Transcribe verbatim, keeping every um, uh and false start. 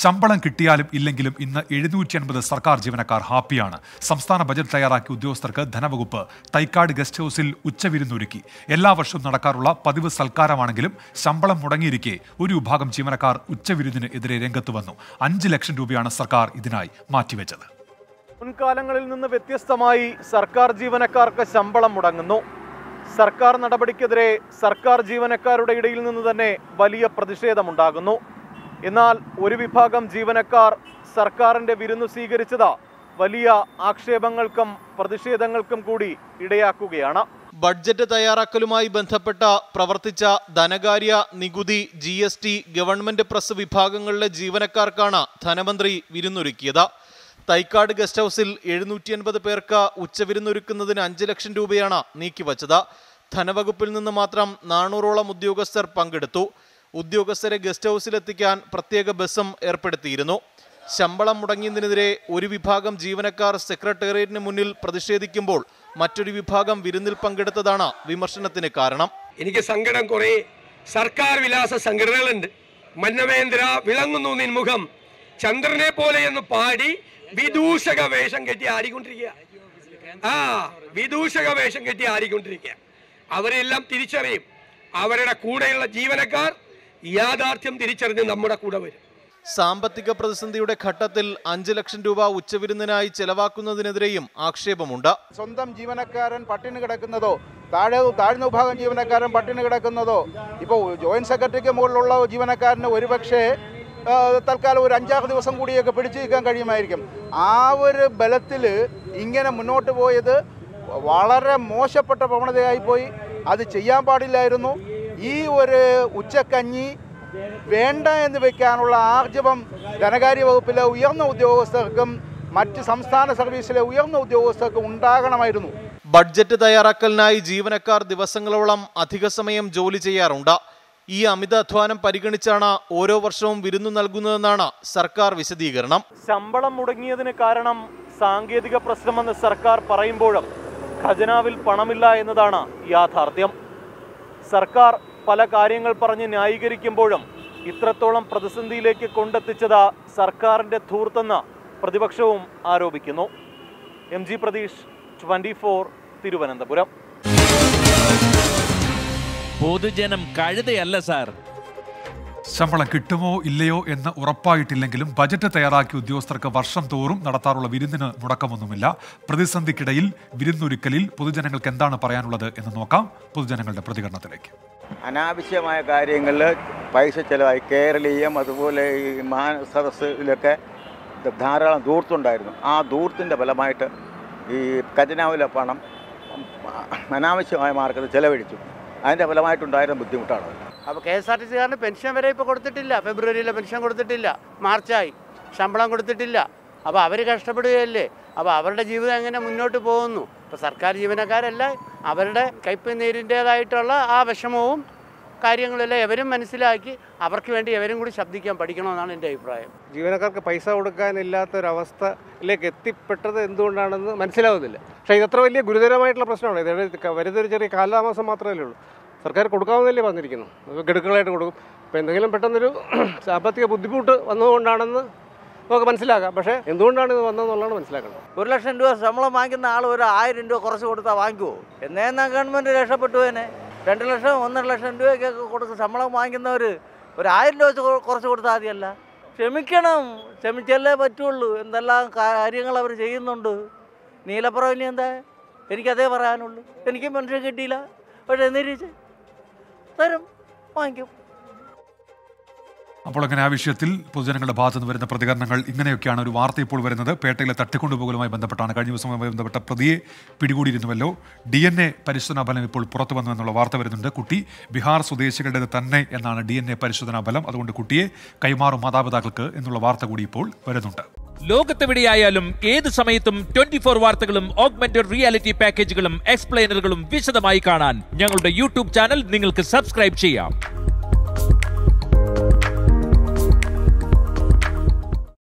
ശമ്പളം കിട്ടിയാലും ഇല്ലെങ്കിലും ഇന്ന് എഴുന്നൂറ്റി അൻപത് സർക്കാർ ജീവനക്കാർ ഹാപ്പിയാണ്. സംസ്ഥാന ബജറ്റ് തയ്യാറാക്കിയ ഉദ്യോഗസ്ഥർക്ക് ധനവകുപ്പ് തൈക്കാട് ഗസ്റ്റ് ഹൌസിൽ ഉച്ചവിരുന്നൊരുക്കി. എല്ലാ വർഷവും നടക്കാറുള്ള പതിവ് സൽക്കാരമാണെങ്കിലും ശമ്പളം മുടങ്ങിയിരിക്കെ ഒരു വിഭാഗം ജീവനക്കാർ ഉച്ചവിരുന്നിന് എതിരെ രംഗത്ത് വന്നു. അഞ്ച് ലക്ഷം രൂപയാണ് സർക്കാർ ഇതിനായി മാറ്റിവെച്ചത്. മുൻകാലങ്ങളിൽ നിന്ന് വ്യത്യസ്തമായി സർക്കാർ ജീവനക്കാർക്ക് ശമ്പളം മുടങ്ങുന്നു. സർക്കാർ നടപടിക്കെതിരെ സർക്കാർ ജീവനക്കാരുടെ ഇടയിൽ നിന്ന് തന്നെ വലിയ പ്രതിഷേധമുണ്ടാകുന്നു. എന്നാൽ ഒരു വിഭാഗം ജീവനക്കാർ സർക്കാരിന്റെ വിരുന്ന് സ്വീകരിച്ചത് വലിയ ആക്ഷേപങ്ങൾക്കും പ്രതിഷേധങ്ങൾക്കും കൂടി ഇടയാക്കുകയാണ്. ബഡ്ജറ്റ് തയ്യാറാക്കലുമായി ബന്ധപ്പെട്ട പ്രവർത്തിച്ച ധനകാര്യ, നികുതി, G S T, government press വിഭാഗങ്ങളിലെ ജീവനക്കാർക്കാണ് ധനമന്ത്രി വിരുന്നൊരുക്കിയത്. തൈക്കാട് ഗസ്റ്റ് ഹൌസിൽ എഴുന്നൂറ്റി അൻപത് പേർക്ക് ഉച്ചവിരുന്നൊരുക്കുന്നതിന് അഞ്ച് ലക്ഷം രൂപയാണ് നീക്കിവച്ചത്. ധനവകുപ്പിൽ നിന്ന് മാത്രം നാനൂറോളം ഉദ്യോഗസ്ഥർ പങ്കെടുത്തു. ഉദ്യോഗസ്ഥരെ ഗസ്റ്റ് ഹൌസിലെത്തിക്കാൻ പ്രത്യേക ബസ്സും ഏർപ്പെടുത്തിയിരുന്നു. ശമ്പളം മുടങ്ങിയതിനെതിരെ ഒരു വിഭാഗം ജീവനക്കാർ സെക്രട്ടേറിയറ്റിന് മുന്നിൽ പ്രതിഷേധിക്കുമ്പോൾ മറ്റൊരു വിഭാഗം വിരുന്നിൽ പങ്കെടുത്തതാണ് വിമർശനത്തിന് കാരണം. എനിക്ക് സങ്കടം. കുറെ സർക്കാർ വിലാസ സംഘടനകളുണ്ട്. മന്നവേന്ദ്ര വിളങ്ങുന്നു നിൻമുഖം ചന്ദ്രനെ പോലെ എന്ന് പാടി വിദൂഷക വേഷം കെട്ടി ആടിക്കൊണ്ടിരിക്കുക. ആ വിദൂഷക വേഷം കെട്ടി ആടിക്കൊണ്ടിരിക്കുക. അവരെല്ലാം തിരിച്ചറിയും. അവരുടെ കൂടെയുള്ള ജീവനക്കാർ യാഥാർത്ഥ്യം തിരിച്ചറിഞ്ഞ് നമ്മുടെ കൂടെ വരും. സാമ്പത്തിക പ്രതിസന്ധിയുടെ ഘട്ടത്തിൽ അഞ്ച് ലക്ഷം രൂപ ഉച്ചവിരുന്നിനായി ചെലവാക്കുന്നതിനെതിരെയും ആക്ഷേപമുണ്ട്. സ്വന്തം ജീവനക്കാരൻ പട്ടിണി കിടക്കുന്നതോ, താഴെ താഴ്ന്ന വിഭാഗം ജീവനക്കാരൻ പട്ടിണി കിടക്കുന്നതോ, ഇപ്പോൾ ജോയിന്റ് സെക്രട്ടറിക്ക് മുകളിലുള്ള ജീവനക്കാരന് ഒരുപക്ഷെ തൽക്കാലം ഒരു അഞ്ചാറ് ദിവസം കൂടിയൊക്കെ പിടിച്ചു നിൽക്കാൻ കഴിയുമായിരിക്കും. ആ ഒരു ബലത്തിൽ ഇങ്ങനെ മുന്നോട്ട് പോയത് വളരെ മോശപ്പെട്ട പ്രവണതയായിപ്പോയി. അത് ചെയ്യാൻ പാടില്ലായിരുന്നു. ഈ ഒരു ഉച്ചക്കഞ്ഞി വേണ്ട എന്ന് വെക്കാനുള്ള ആർജവം ധനകാര്യ വകുപ്പിലെ ഉയർന്ന ഉദ്യോഗസ്ഥർക്കും മറ്റ് സംസ്ഥാന സർവീസിലെ ഉയർന്ന ഉദ്യോഗസ്ഥർക്കും ഉണ്ടാകണമായിരുന്നു. ബഡ്ജറ്റ് തയ്യാറാക്കലിനായി ജീവനക്കാർ ദിവസങ്ങളോളം അധിക സമയം ജോലി ചെയ്യാറുണ്ട്. ഈ അമിത അധ്വാനം പരിഗണിച്ചാണ് ഓരോ വർഷവും വിരുന്നു നൽകുന്നതെന്നാണ് സർക്കാർ വിശദീകരണം. ശമ്പളം മുടങ്ങിയതിന് കാരണം സാങ്കേതിക പ്രശ്നമെന്ന് സർക്കാർ പറയുമ്പോഴും ഖജനാവിൽ പണമില്ല എന്നതാണ് യാഥാർത്ഥ്യം. സർക്കാർ പല കാര്യങ്ങൾ പറഞ്ഞ് ന്യായീകരിക്കുമ്പോഴും ഇത്രത്തോളം പ്രതിസന്ധിയിലേക്ക് കൊണ്ടെത്തിച്ചത് സർക്കാരിന്റെ ധൂർത്തെന്ന് പ്രതിപക്ഷവും ആരോപിക്കുന്നു. M G Pratheesh, twenty four, Thiruvananthapuram. പൊതുജനം കഴുതയല്ല സാർ. ശമ്പളം കിട്ടുമോ ഇല്ലയോ എന്ന് ഉറപ്പായിട്ടില്ലെങ്കിലും ബജറ്റ് തയ്യാറാക്കിയ ഉദ്യോഗസ്ഥർക്ക് വർഷം തോറും നടത്താറുള്ള വിരുന്നിന് മുടക്കമൊന്നുമില്ല. പ്രതിസന്ധിക്കിടയിൽ വിരുന്നൊരുക്കലിൽ പൊതുജനങ്ങൾക്ക് എന്താണ് പറയാനുള്ളത് എന്ന് നോക്കാം. പൊതുജനങ്ങളുടെ പ്രതികരണത്തിലേക്ക്. അനാവശ്യമായ കാര്യങ്ങളിൽ പൈസ ചിലവായി. കേരളീയം അതുപോലെ ഈ മാനസദസ്സിലൊക്കെ ധാരാളം ധൂർത്തുണ്ടായിരുന്നു. ആ ധൂർത്തിൻ്റെ ഫലമായിട്ട് ഈ ഖജനാവിലെ പണം അനാവശ്യമായ മാർഗത്തിൽ ചിലവഴിച്ചു. അതിൻ്റെ ഫലമായിട്ടുണ്ടായിരുന്ന ബുദ്ധിമുട്ടാണ്. അപ്പോൾ കെ എസ് ആർ ടി സിക്കാരന് പെൻഷൻ വരെ ഇപ്പോൾ കൊടുത്തിട്ടില്ല. ഫെബ്രുവരിയിലെ പെൻഷൻ കൊടുത്തിട്ടില്ല, മാർച്ചായി ശമ്പളം കൊടുത്തിട്ടില്ല. അപ്പോൾ അവർ കഷ്ടപ്പെടുകയല്ലേ. അപ്പോൾ അവരുടെ ജീവിതം എങ്ങനെ മുന്നോട്ട് പോകുന്നു? ഇപ്പോൾ സർക്കാർ ജീവനക്കാരല്ല, അവരുടെ കയ്പ് നീരിൻ്റേതായിട്ടുള്ള ആ വിഷമവും കാര്യങ്ങളെല്ലാം എവരും മനസ്സിലാക്കി അവർക്ക് വേണ്ടി എവരും കൂടി ശബ്ദിക്കാൻ പഠിക്കണമെന്നാണ് എൻ്റെ അഭിപ്രായം. ജീവനക്കാർക്ക് പൈസ കൊടുക്കാനില്ലാത്തൊരവസ്ഥയിലേക്ക് എത്തിപ്പെട്ടത് എന്തുകൊണ്ടാണെന്ന് മനസ്സിലാവുന്നില്ല. പക്ഷേ ഇതത്ര വലിയ ഗുരുതരമായിട്ടുള്ള പ്രശ്നമാണ്. ഇത് വരുന്നൊരു ചെറിയ കാലതാമസം മാത്രമേ ഉള്ളൂ. സർക്കാർ കൊടുക്കാമെന്നല്ലേ പറഞ്ഞിരിക്കുന്നു. ഗഡുക്കളായിട്ട് കൊടുക്കും. ഇപ്പോൾ എന്തെങ്കിലും പെട്ടെന്നൊരു സാമ്പത്തിക ബുദ്ധിമുട്ട് വന്നതുകൊണ്ടാണെന്ന് നമുക്ക് മനസ്സിലാക്കാം. പക്ഷേ എന്തുകൊണ്ടാണ് ഇത് വന്നതെന്നുള്ളതാണ് മനസ്സിലാക്കണം. ഒരു ലക്ഷം രൂപ ശമ്പളം വാങ്ങിക്കുന്ന ആൾ ഒരു ആയിരം രൂപ കുറച്ച് കൊടുത്താൽ വാങ്ങിക്കുമോ? എന്നേന്നാ ഗവൺമെൻറ് രക്ഷപ്പെട്ടു തന്നെ. രണ്ട് ലക്ഷം ഒന്നര ലക്ഷം രൂപയ്ക്കൊക്കെ കൊടുത്ത് ശമ്പളം വാങ്ങിക്കുന്നവർ ഒരു ആയിരം രൂപ വെച്ച് കുറച്ച് കൊടുത്താൽ മതിയല്ല. ക്ഷമിക്കണം, ക്ഷമിച്ചല്ലേ പറ്റുള്ളൂ. എന്തെല്ലാം കാര്യങ്ങൾ അവർ ചെയ്യുന്നുണ്ട്. നീലപ്പുറവിന് എന്താ, എനിക്കതേ പറയാനുള്ളൂ. എനിക്ക് പെൻഷൻ കിട്ടിയില്ല, പക്ഷേ എന്നിരിച്ച് തരും, വാങ്ങിക്കും. അപ്പോൾ അങ്ങനെ ആ വിഷയത്തിൽ പൊതുജനങ്ങളുടെ ഭാഗത്തു നിന്ന് വരുന്ന പ്രതികരണങ്ങൾ ഇങ്ങനെയൊക്കെയാണ്. ഒരു വാർത്ത ഇപ്പോൾ വരുന്നത് പേട്ടയിലെ തട്ടിക്കൊണ്ടുപോകലുമായി ബന്ധപ്പെട്ടാണ്. കഴിഞ്ഞ ദിവസവുമായി ബന്ധപ്പെട്ട പ്രതിയെ പിടികൂടിയിരുന്നുവല്ലോ. ഡി എൻ എ പരിശോധനാ ഫലം ഇപ്പോൾ പുറത്തു വന്നു എന്നുള്ള വാർത്ത വരുന്നുണ്ട്. കുട്ടി ബീഹാർ സ്വദേശികളുടേത് തന്നെ എന്നാണ് ഡി എൻ എ പരിശോധനാ ഫലം. അതുകൊണ്ട് കുട്ടിയെ കൈമാറും മാതാപിതാക്കൾക്ക് എന്നുള്ള വാർത്ത കൂടി ഇപ്പോൾ വരുന്നുണ്ട്. ലോകത്തെവിടെയായാലും ഏത് സമയത്തും ട്വന്റി ഫോർ വാർത്തകളും ഓഗ്മെന്റഡ് റിയാലിറ്റി പാക്കേജുകളും എക്സ്പ്ലെയിനറുകളും വിശദമായി കാണാൻ ഞങ്ങളുടെ യൂട്യൂബ് ചാനൽ നിങ്ങൾക്ക് സബ്സ്ക്രൈബ് ചെയ്യാം.